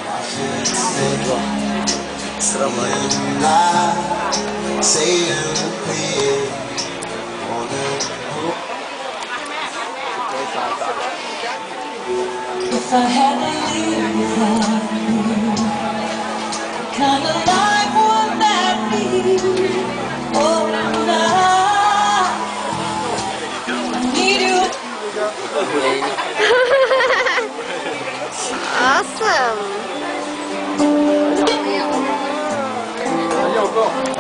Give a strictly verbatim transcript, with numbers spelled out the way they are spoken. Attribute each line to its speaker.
Speaker 1: If I had to live without you, what kind of life would that be? Oh, now I need you.
Speaker 2: Awesome.